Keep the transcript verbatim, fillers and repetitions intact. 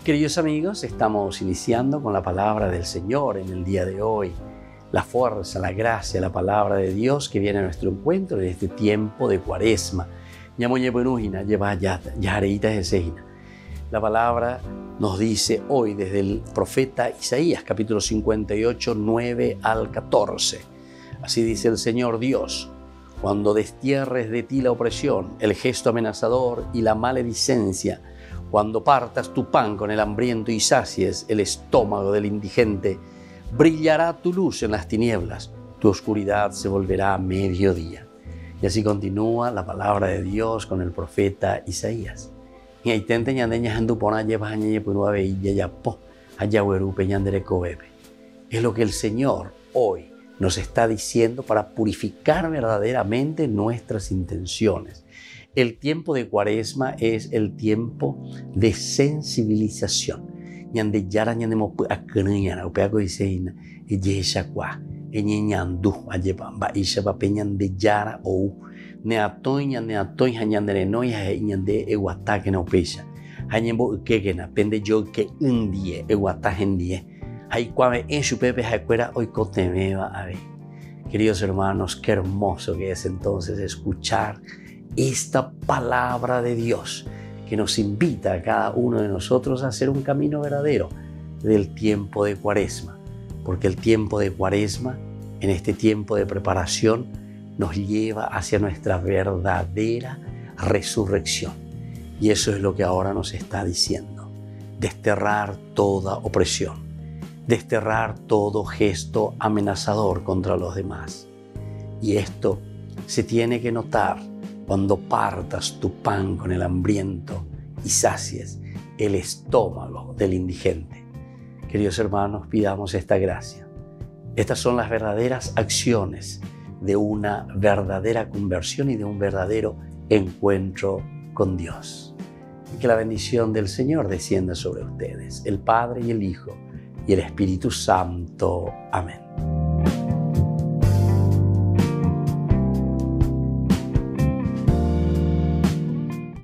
Queridos amigos, estamos iniciando con la palabra del Señor en el día de hoy. La fuerza, la gracia, la palabra de Dios que viene a nuestro encuentro en este tiempo de Cuaresma. La palabra nos dice hoy desde el profeta Isaías, capítulo cincuenta y ocho, nueve al catorce. Así dice el Señor Dios: cuando destierres de ti la opresión, el gesto amenazador y la maledicencia, cuando partas tu pan con el hambriento y sacies el estómago del indigente, brillará tu luz en las tinieblas, tu oscuridad se volverá mediodía. Y así continúa la palabra de Dios con el profeta Isaías. Es lo que el Señor hoy nos está diciendo para purificar verdaderamente nuestras intenciones. El tiempo de Cuaresma es el tiempo de sensibilización. Ñande yara ñande mo akreñana upeako diseina e yesha kwa e ñeñandu ayepa ba isha pa peñande yara ou ne atoy ñande atoy hañande renoy ha ñande e guata que no pesha hañembo que que na pende yo que un día e guata gendie hay cuave en su pepe hacuera hoy cotemeba a ver. Queridos hermanos, qué hermoso que es entonces escuchar esta palabra de Dios que nos invita a cada uno de nosotros a hacer un camino verdadero del tiempo de Cuaresma, porque el tiempo de Cuaresma, en este tiempo de preparación, nos lleva hacia nuestra verdadera resurrección. Y eso es lo que ahora nos está diciendo: desterrar toda opresión, desterrar todo gesto amenazador contra los demás. Y esto se tiene que notar cuando partas tu pan con el hambriento y sacies el estómago del indigente. Queridos hermanos, pidamos esta gracia. Estas son las verdaderas acciones de una verdadera conversión y de un verdadero encuentro con Dios. Y que la bendición del Señor descienda sobre ustedes, el Padre y el Hijo y el Espíritu Santo. Amén.